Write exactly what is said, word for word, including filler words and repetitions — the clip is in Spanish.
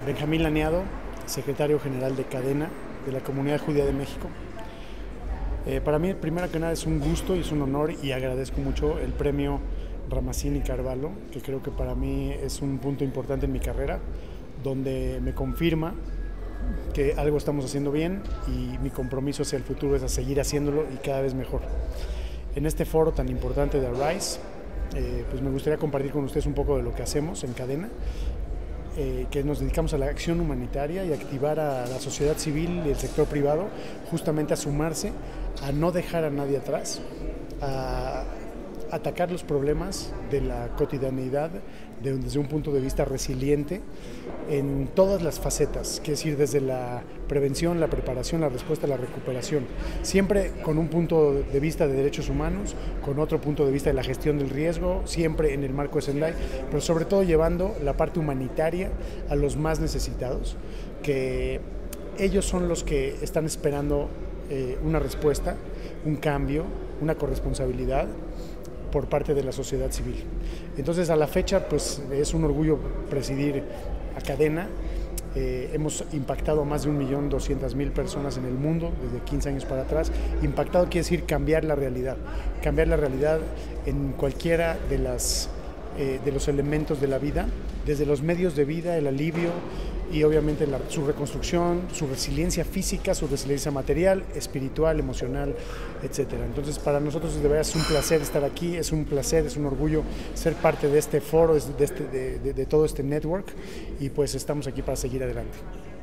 Benjamín Laniado, secretario general de Cadena de la Comunidad Judía de México. Eh, para mí, primero que nada, es un gusto y es un honor y agradezco mucho el premio Ramasini Carvalho, que creo que para mí es un punto importante en mi carrera, donde me confirma que algo estamos haciendo bien y mi compromiso hacia el futuro es a seguir haciéndolo y cada vez mejor. En este foro tan importante de Arise, eh, pues me gustaría compartir con ustedes un poco de lo que hacemos en Cadena, eh, que nos dedicamos a la acción humanitaria y activar a la sociedad civil y el sector privado justamente a sumarse, a no dejar a nadie atrás, a atacar los problemas de la cotidianidad de, desde un punto de vista resiliente en todas las facetas, que es decir, desde la prevención, la preparación, la respuesta, la recuperación, siempre con un punto de vista de derechos humanos, con otro punto de vista de la gestión del riesgo, siempre en el marco de Sendai, pero sobre todo llevando la parte humanitaria a los más necesitados, que ellos son los que están esperando eh, una respuesta, un cambio, una corresponsabilidad por parte de la sociedad civil. Entonces, a la fecha, pues es un orgullo presidir a Cadena. Eh, hemos impactado a más de un millón doscientas mil personas en el mundo desde quince años para atrás. Impactado quiere decir cambiar la realidad, cambiar la realidad en cualquiera de, las, eh, de los elementos de la vida, desde los medios de vida, el alivio y obviamente la, su reconstrucción, su resiliencia física, su resiliencia material, espiritual, emocional, etcétera. Entonces, para nosotros de verdad es un placer estar aquí, es un placer, es un orgullo ser parte de este foro, de, este, de, de, de todo este network, y pues estamos aquí para seguir adelante.